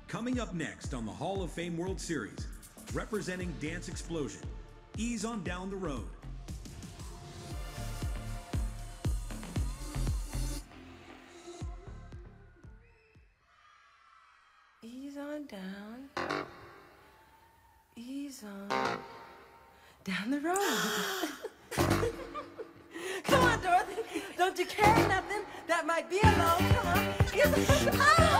Coming up next on the Hall of Fame World Series, representing Dance Explosion, Ease on Down the Road. Ease on down. Ease on down the road. Come on, Dorothy. Don't you carry nothing that might be alone. Come on.